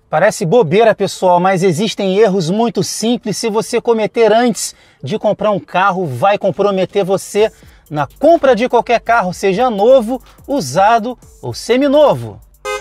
Parece bobeira, pessoal, mas existem erros muito simples. Se você cometer antes de comprar um carro, vai comprometer você na compra de qualquer carro, seja novo, usado ou seminovo.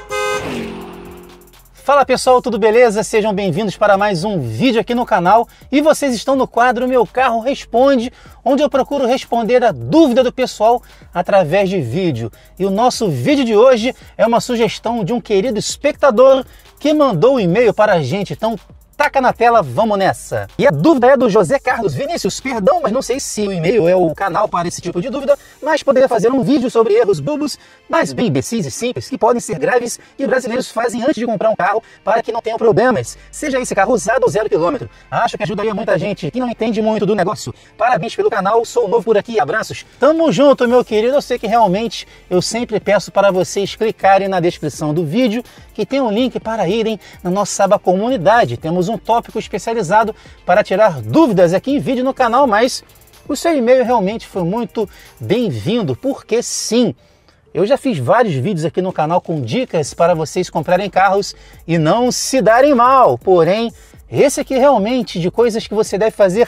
Fala pessoal, tudo beleza? Sejam bem-vindos para mais um vídeo aqui no canal e vocês estão no quadro Meu Carro Responde, onde eu procuro responder a dúvida do pessoal através de vídeo. E o nosso vídeo de hoje é uma sugestão de um querido espectador que mandou um e-mail para a gente, então taca na tela, vamos nessa! E a dúvida é do José Carlos Vinícius, perdão, mas não sei se o e-mail é o canal para esse tipo de dúvida, mas poderia fazer um vídeo sobre erros bobos, mas bem imbecis e simples, que podem ser graves e brasileiros fazem antes de comprar um carro para que não tenham problemas, seja esse carro usado ou 0 km. Acho que ajudaria muita gente que não entende muito do negócio. Parabéns pelo canal, sou novo por aqui, abraços. Tamo junto, meu querido, eu sei que realmente eu sempre peço para vocês clicarem na descrição do vídeo, que tem um link para irem na nossa aba comunidade. Temos um tópico especializado para tirar dúvidas aqui em vídeo no canal, mas o seu e-mail realmente foi muito bem-vindo, porque sim, eu já fiz vários vídeos aqui no canal com dicas para vocês comprarem carros e não se darem mal, porém, esse aqui realmente de coisas que você deve fazer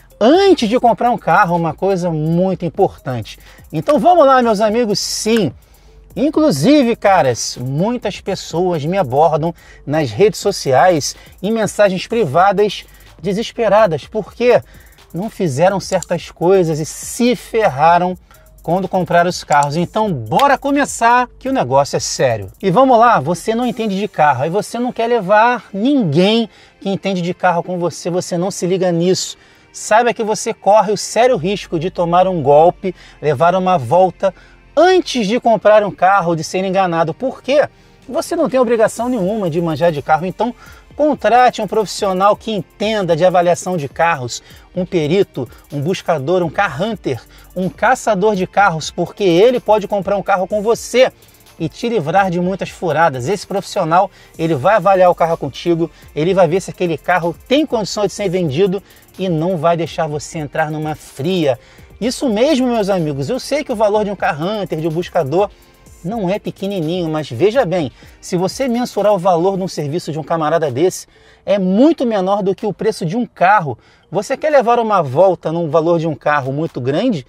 antes de comprar um carro, uma coisa muito importante. Então vamos lá, meus amigos, sim. Inclusive, caras, muitas pessoas me abordam nas redes sociais em mensagens privadas desesperadas porque não fizeram certas coisas e se ferraram quando compraram os carros. Então, bora começar que o negócio é sério. E vamos lá, você não entende de carro, aí você não quer levar ninguém que entende de carro com você, você não se liga nisso. Saiba que você corre o sério risco de tomar um golpe, levar uma volta antes de comprar um carro, de ser enganado, porque você não tem obrigação nenhuma de manjar de carro, então contrate um profissional que entenda de avaliação de carros, um perito, um buscador, um car hunter, um caçador de carros, porque ele pode comprar um carro com você e te livrar de muitas furadas. Esse profissional, ele vai avaliar o carro contigo, ele vai ver se aquele carro tem condição de ser vendido e não vai deixar você entrar numa fria. Isso mesmo, meus amigos, eu sei que o valor de um car hunter, de um buscador, não é pequenininho, mas veja bem, se você mensurar o valor de um serviço de um camarada desse, é muito menor do que o preço de um carro. Você quer levar uma volta num valor de um carro muito grande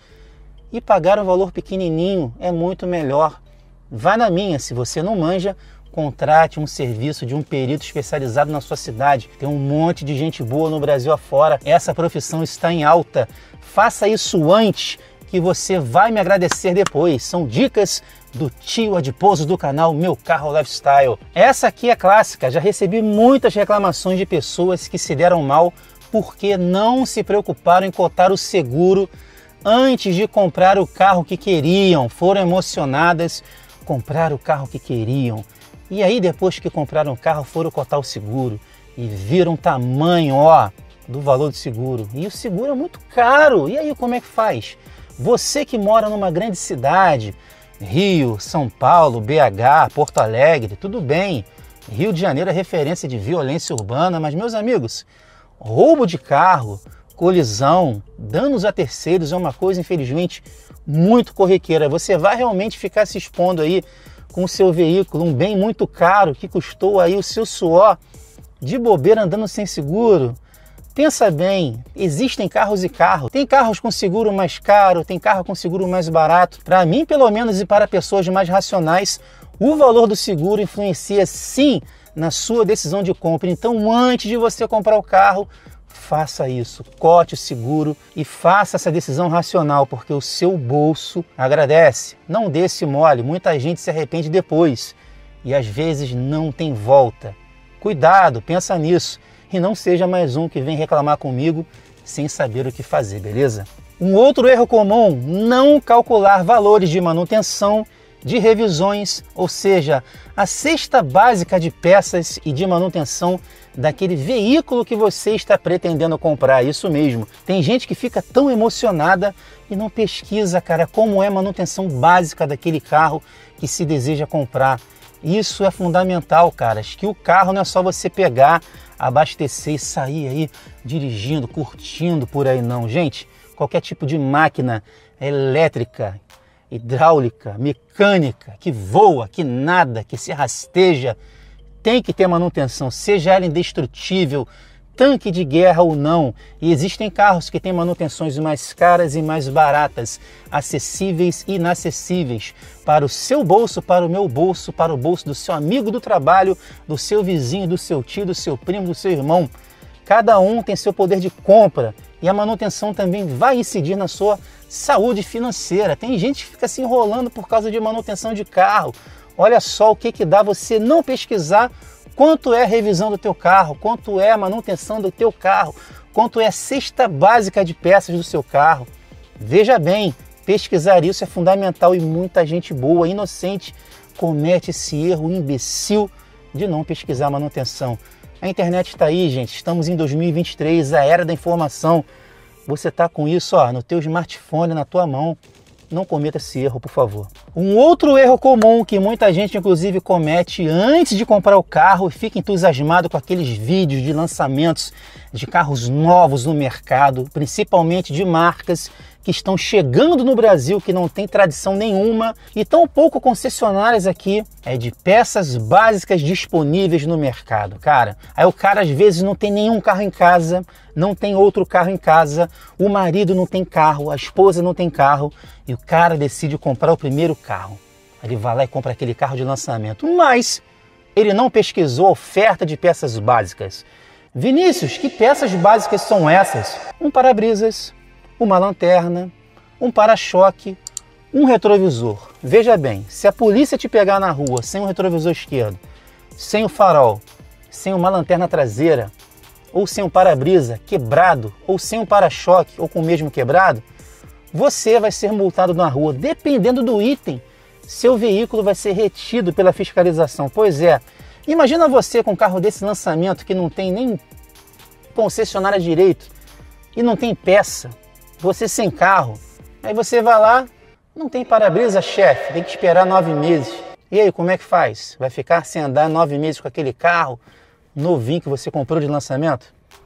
e pagar um valor pequenininho é muito melhor. Vai na minha, se você não manja, contrate um serviço de um perito especializado na sua cidade. Tem um monte de gente boa no Brasil afora, essa profissão está em alta. Faça isso antes, que você vai me agradecer depois. São dicas do tio adiposo do canal Meu Carro Lifestyle. Essa aqui é clássica, já recebi muitas reclamações de pessoas que se deram mal porque não se preocuparam em cotar o seguro antes de comprar o carro que queriam. Foram emocionadas, compraram o carro que queriam. E aí depois que compraram o carro foram cotar o seguro e viram o tamanho, do valor do seguro. E o seguro é muito caro. E aí como é que faz? Você que mora numa grande cidade, Rio, São Paulo, BH, Porto Alegre, tudo bem. Rio de Janeiro é referência de violência urbana, mas meus amigos, roubo de carro, colisão, danos a terceiros é uma coisa, infelizmente, muito corriqueira. Você vai realmente ficar se expondo aí com o seu veículo, um bem muito caro que custou aí o seu suor, de bobeira andando sem seguro? Pensa bem, existem carros e carros. Tem carros com seguro mais caro, tem carro com seguro mais barato. Para mim, pelo menos, e para pessoas mais racionais, o valor do seguro influencia sim na sua decisão de compra. Então, antes de você comprar o carro, faça isso, cote o seguro e faça essa decisão racional, porque o seu bolso agradece. Não dê esse mole, muita gente se arrepende depois e às vezes não tem volta. Cuidado, pensa nisso. E não seja mais um que vem reclamar comigo sem saber o que fazer, beleza? Um outro erro comum, não calcular valores de manutenção, de revisões, ou seja, a cesta básica de peças e de manutenção daquele veículo que você está pretendendo comprar, isso mesmo. Tem gente que fica tão emocionada e não pesquisa, cara, como é a manutenção básica daquele carro que se deseja comprar. Isso é fundamental, caras, que o carro não é só você pegar, abastecer e sair aí dirigindo, curtindo por aí não. Gente, qualquer tipo de máquina elétrica, hidráulica, mecânica, que voa, que nada, que se rasteja, tem que ter manutenção, seja ela indestrutível, tanque de guerra ou não. E existem carros que têm manutenções mais caras e mais baratas, acessíveis e inacessíveis, para o seu bolso, para o meu bolso, para o bolso do seu amigo do trabalho, do seu vizinho, do seu tio, do seu primo, do seu irmão. Cada um tem seu poder de compra e a manutenção também vai incidir na sua saúde financeira. Tem gente que fica se enrolando por causa de manutenção de carro. Olha só o que dá você não pesquisar quanto é a revisão do teu carro, quanto é a manutenção do teu carro, quanto é a cesta básica de peças do seu carro. Veja bem, pesquisar isso é fundamental e muita gente boa, inocente, comete esse erro imbecil de não pesquisar a manutenção. A internet está aí, gente. Estamos em 2023, a era da informação. Você está com isso no teu smartphone, na tua mão. Não cometa esse erro, por favor. Um outro erro comum que muita gente, inclusive, comete antes de comprar o carro e fica entusiasmado com aqueles vídeos de lançamentos de carros novos no mercado, principalmente de marcas que estão chegando no Brasil, que não tem tradição nenhuma, e tão pouco concessionárias aqui, de peças básicas disponíveis no mercado. Cara, aí o cara às vezes não tem nenhum carro em casa, não tem outro carro em casa, o marido não tem carro, a esposa não tem carro, e o cara decide comprar o primeiro carro. Ele vai lá e compra aquele carro de lançamento, mas ele não pesquisou a oferta de peças básicas. Vinícius, que peças básicas são essas? Um para-brisas, uma lanterna, um para-choque, um retrovisor. Veja bem, se a polícia te pegar na rua sem o retrovisor esquerdo, sem o farol, sem uma lanterna traseira, ou sem um para-brisa quebrado, ou sem um para-choque, ou com o mesmo quebrado, você vai ser multado na rua. Dependendo do item, seu veículo vai ser retido pela fiscalização. Pois é, imagina você com um carro desse lançamento que não tem nem concessionária direito e não tem peça, você sem carro, aí você vai lá, não tem para-brisa, chefe, tem que esperar 9 meses. E aí, como é que faz? Vai ficar sem andar 9 meses com aquele carro novinho que você comprou de lançamento?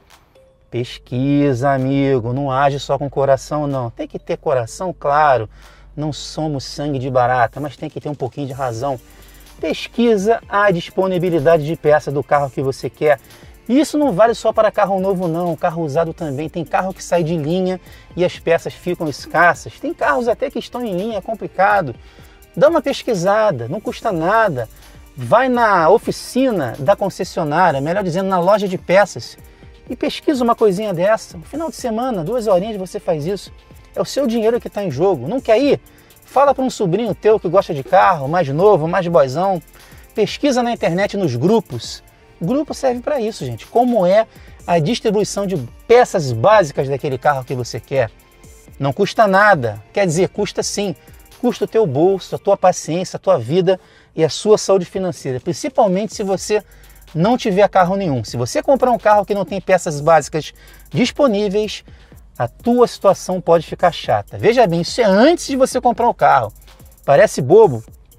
Pesquisa, amigo, não age só com coração, não. Tem que ter coração, claro, não somos sangue de barata, mas tem que ter um pouquinho de razão. Pesquisa a disponibilidade de peça do carro que você quer. Isso não vale só para carro novo não, carro usado também. Tem carro que sai de linha e as peças ficam escassas. Tem carros até que estão em linha, é complicado. Dá uma pesquisada, não custa nada. Vai na oficina da concessionária, melhor dizendo, na loja de peças, e pesquisa uma coisinha dessa. No final de semana, 2 horinhas você faz isso. É o seu dinheiro que está em jogo. Não quer ir? Fala para um sobrinho teu que gosta de carro, mais novo, mais boizão. Pesquisa na internet, nos grupos. Grupo serve para isso, gente. Como é a distribuição de peças básicas daquele carro que você quer? Não custa nada. Quer dizer, custa sim. Custa o teu bolso, a tua paciência, a tua vida e a sua saúde financeira. Principalmente se você não tiver carro nenhum. Se você comprar um carro que não tem peças básicas disponíveis, a tua situação pode ficar chata. Veja bem, isso é antes de você comprar o carro. Parece bobo,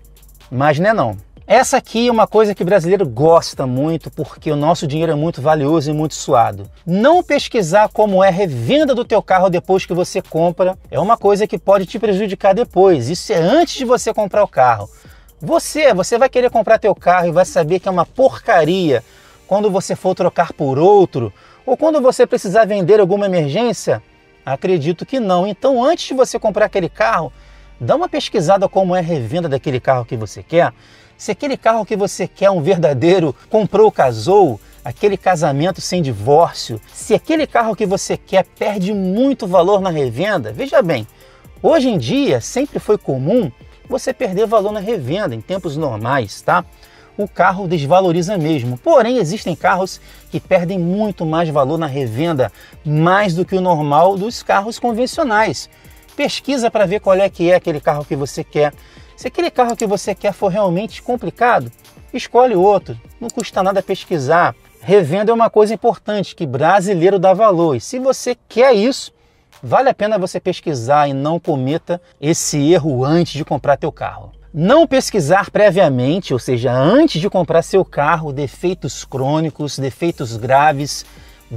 mas não é não. Essa aqui é uma coisa que o brasileiro gosta muito, porque o nosso dinheiro é muito valioso e muito suado. Não pesquisar como é a revenda do teu carro depois que você compra é uma coisa que pode te prejudicar depois. Isso é antes de você comprar o carro. Você vai querer comprar teu carro e vai saber que é uma porcaria quando você for trocar por outro, ou quando você precisar vender alguma emergência? Acredito que não. Então, antes de você comprar aquele carro, dá uma pesquisada como é a revenda daquele carro que você quer. Se aquele carro que você quer é um verdadeiro comprou, casou, aquele casamento sem divórcio, se aquele carro que você quer perde muito valor na revenda, veja bem, hoje em dia sempre foi comum você perder valor na revenda, em tempos normais, tá? O carro desvaloriza mesmo, porém existem carros que perdem muito mais valor na revenda, mais do que o normal dos carros convencionais. Pesquisa para ver qual é que é aquele carro que você quer. Se aquele carro que você quer for realmente complicado, escolhe outro. Não custa nada pesquisar. Revenda é uma coisa importante que brasileiro dá valor. E se você quer isso, vale a pena você pesquisar e não cometa esse erro antes de comprar teu carro. Não pesquisar previamente, ou seja, antes de comprar seu carro, defeitos crônicos, defeitos graves,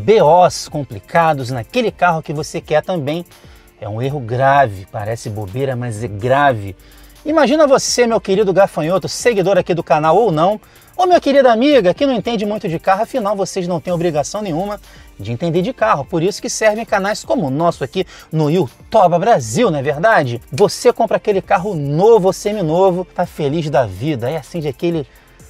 BOs complicados naquele carro que você quer também. É um erro grave, parece bobeira, mas é grave. Imagina você, meu querido gafanhoto, seguidor aqui do canal ou não, Ô minha querida amiga, que não entende muito de carro, afinal vocês não têm obrigação nenhuma de entender de carro, por isso que servem canais como o nosso aqui no Youtoba Brasil, não é verdade? Você compra aquele carro novo ou seminovo, tá feliz da vida, aí acende aquele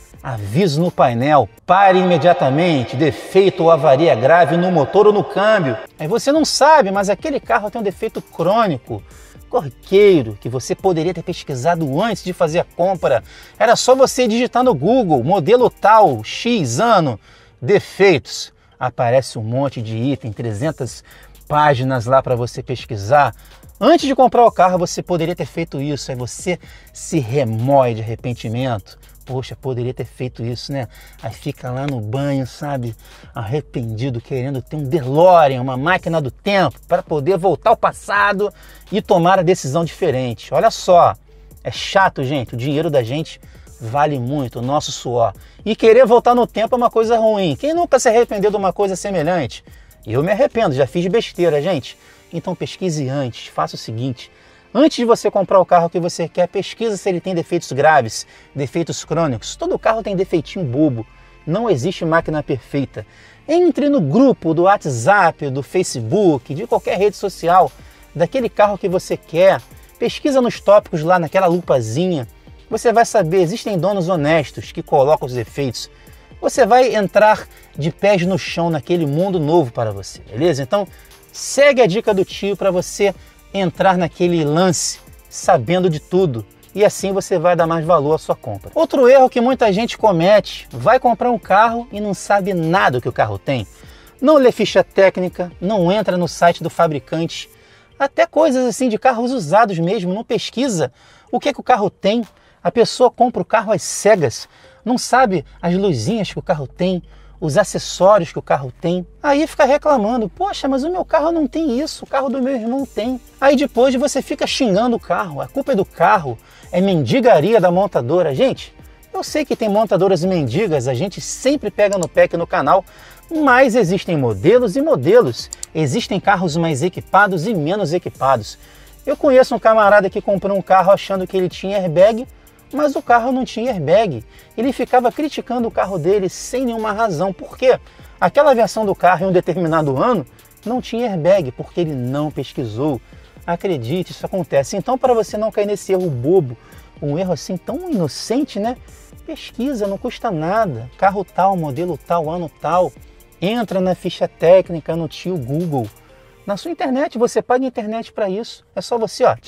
aviso no painel, pare imediatamente, defeito ou avaria grave no motor ou no câmbio. Aí você não sabe, mas aquele carro tem um defeito crônico, corriqueiro, que você poderia ter pesquisado antes de fazer a compra. Era só você digitar no Google, modelo tal, X ano, defeitos. Aparece um monte de item, 300 páginas lá para você pesquisar. Antes de comprar o carro, você poderia ter feito isso. Aí você se remoe de arrependimento. Poxa, poderia ter feito isso, né? Aí fica lá no banho, sabe? Arrependido, querendo ter um DeLorean, uma máquina do tempo, para poder voltar ao passado e tomar a decisão diferente. Olha só, é chato, gente. O dinheiro da gente vale muito, o nosso suor. E querer voltar no tempo é uma coisa ruim. Quem nunca se arrependeu de uma coisa semelhante? Eu me arrependo, já fiz besteira, gente. Então pesquise antes, faça o seguinte. Antes de você comprar o carro que você quer, pesquisa se ele tem defeitos graves, defeitos crônicos. Todo carro tem defeitinho bobo. Não existe máquina perfeita. Entre no grupo do WhatsApp, do Facebook, de qualquer rede social, daquele carro que você quer. Pesquisa nos tópicos lá naquela lupazinha. Você vai saber, existem donos honestos que colocam os defeitos. Você vai entrar de pés no chão naquele mundo novo para você, beleza? Então, segue a dica do tio para você entrar naquele lance sabendo de tudo e assim você vai dar mais valor à sua compra. Outro erro que muita gente comete, vai comprar um carro e não sabe nada do que o carro tem. Não lê ficha técnica, não entra no site do fabricante, até coisas assim de carros usados mesmo, não pesquisa o que o carro tem. A pessoa compra o carro às cegas, não sabe as luzinhas que o carro tem, os acessórios que o carro tem, aí fica reclamando, poxa, mas o meu carro não tem isso, o carro do meu irmão tem. Aí depois você fica xingando o carro, a culpa é do carro, é mendigaria da montadora. Gente, eu sei que tem montadoras mendigas, a gente sempre pega no pé aqui no canal, mas existem modelos e modelos, existem carros mais equipados e menos equipados. Eu conheço um camarada que comprou um carro achando que ele tinha airbag, mas o carro não tinha airbag. Ele ficava criticando o carro dele sem nenhuma razão. Por quê? Aquela versão do carro em um determinado ano não tinha airbag, porque ele não pesquisou. Acredite, isso acontece. Então, para você não cair nesse erro bobo, um erro assim tão inocente, né? Pesquisa, não custa nada. Carro tal, modelo tal, ano tal. Entra na ficha técnica, no tio Google. Na sua internet, você paga a internet para isso. É só você, ó,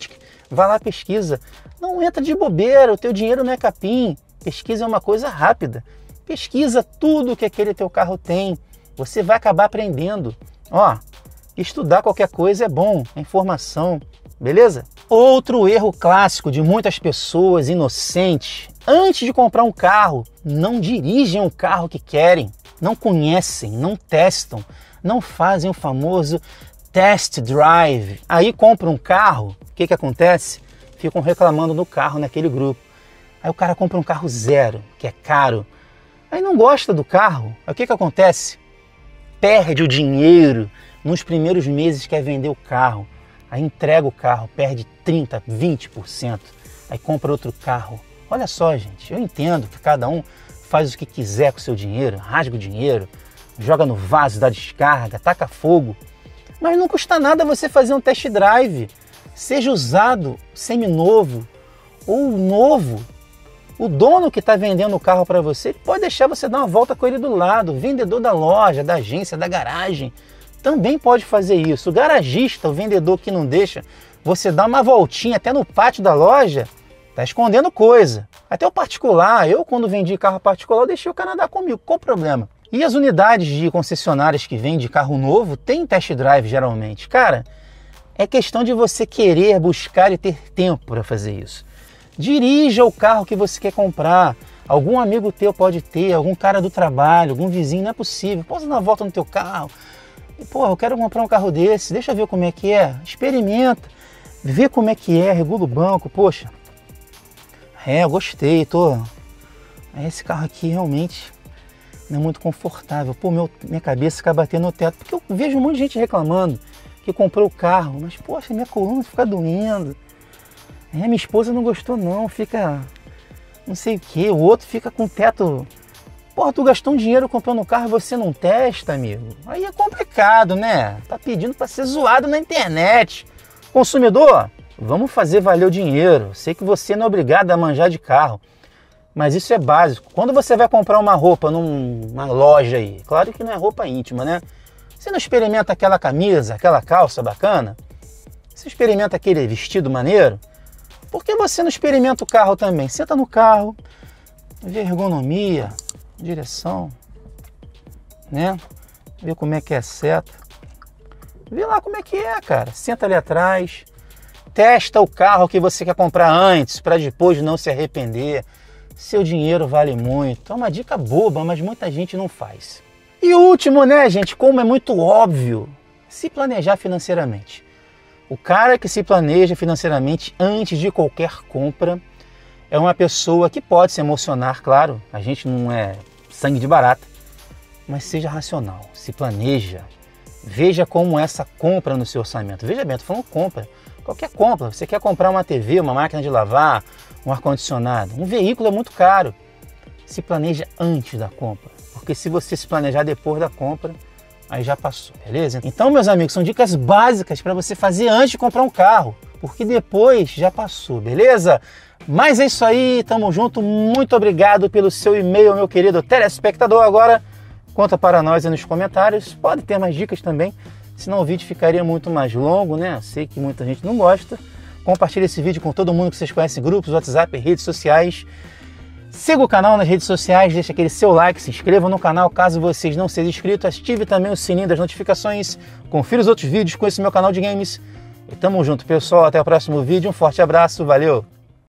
vai lá, pesquisa. Não entra de bobeira, o teu dinheiro não é capim. Pesquisa é uma coisa rápida. Pesquisa tudo que aquele teu carro tem. Você vai acabar aprendendo. Ó, estudar qualquer coisa é bom, é informação, beleza? Outro erro clássico de muitas pessoas inocentes. Antes de comprar um carro, não dirigem o carro que querem. Não conhecem, não testam, não fazem o famoso test drive. Aí compra um carro, o que acontece? Ficam reclamando no carro naquele grupo. Aí o cara compra um carro zero, que é caro. Aí não gosta do carro. Aí o que acontece? Perde o dinheiro nos primeiros meses que quer vender o carro. Aí entrega o carro, perde 30%, 20%. Aí compra outro carro. Olha só, gente, eu entendo que cada um faz o que quiser com o seu dinheiro, rasga o dinheiro, joga no vaso da descarga, taca fogo. Mas não custa nada você fazer um test drive. Seja usado, seminovo ou novo, o dono que está vendendo o carro para você pode deixar você dar uma volta com ele do lado. O vendedor da loja, da agência, da garagem também pode fazer isso. O garagista, o vendedor que não deixa você dar uma voltinha até no pátio da loja, está escondendo coisa. Até o particular, eu quando vendi carro particular, eu deixei o cara andar comigo, qual o problema? E as unidades de concessionárias que vendem carro novo tem test drive geralmente. Cara, é questão de você querer, buscar e ter tempo para fazer isso. Dirija o carro que você quer comprar. Algum amigo teu pode ter, algum cara do trabalho, algum vizinho, não é possível. Posso dar uma volta no teu carro? Pô, eu quero comprar um carro desse, deixa eu ver como é que é. Experimenta, vê como é que é, regula o banco. Poxa, eu gostei, esse carro aqui realmente não é muito confortável. Pô, minha cabeça fica batendo no teto, porque eu vejo um monte de gente reclamando que comprou o carro, mas poxa, minha coluna fica doendo. Minha esposa não gostou não, fica não sei o que, o outro fica com o teto. Porra, tu gastou um dinheiro comprando um carro e você não testa, amigo. Aí é complicado, né? Tá pedindo para ser zoado na internet. Consumidor, vamos fazer valer o dinheiro. Sei que você não é obrigado a manjar de carro, mas isso é básico. Quando você vai comprar uma roupa numa loja aí, claro que não é roupa íntima, né? Você não experimenta aquela camisa, aquela calça bacana? Você experimenta aquele vestido maneiro? Por que você não experimenta o carro também? Senta no carro, vê ergonomia, direção, né? Vê como é que é a seta. Vê lá como é que é, cara. Senta ali atrás, testa o carro que você quer comprar antes, para depois não se arrepender. Seu dinheiro vale muito. É uma dica boba, mas muita gente não faz. E o último, né, gente, como é muito óbvio, se planejar financeiramente. O cara que se planeja financeiramente antes de qualquer compra é uma pessoa que pode se emocionar, claro, a gente não é sangue de barata, mas seja racional, se planeja, veja como essa compra no seu orçamento. Veja bem, estou falando compra, qualquer compra, você quer comprar uma TV, uma máquina de lavar, um ar-condicionado, um veículo é muito caro, se planeja antes da compra, porque se você se planejar depois da compra, aí já passou, beleza? Então, meus amigos, são dicas básicas para você fazer antes de comprar um carro, porque depois já passou, beleza? Mas é isso aí, tamo junto, muito obrigado pelo seu e-mail, meu querido telespectador. Agora, conta para nós aí nos comentários, pode ter mais dicas também, senão o vídeo ficaria muito mais longo, né? Eu sei que muita gente não gosta. Compartilhe esse vídeo com todo mundo que vocês conhecem, grupos, WhatsApp, redes sociais. Siga o canal nas redes sociais, deixa aquele seu like, se inscreva no canal caso vocês não sejam inscritos, ative também o sininho das notificações, confira os outros vídeos com esse meu canal de games. E tamo junto, pessoal, até o próximo vídeo, um forte abraço, valeu!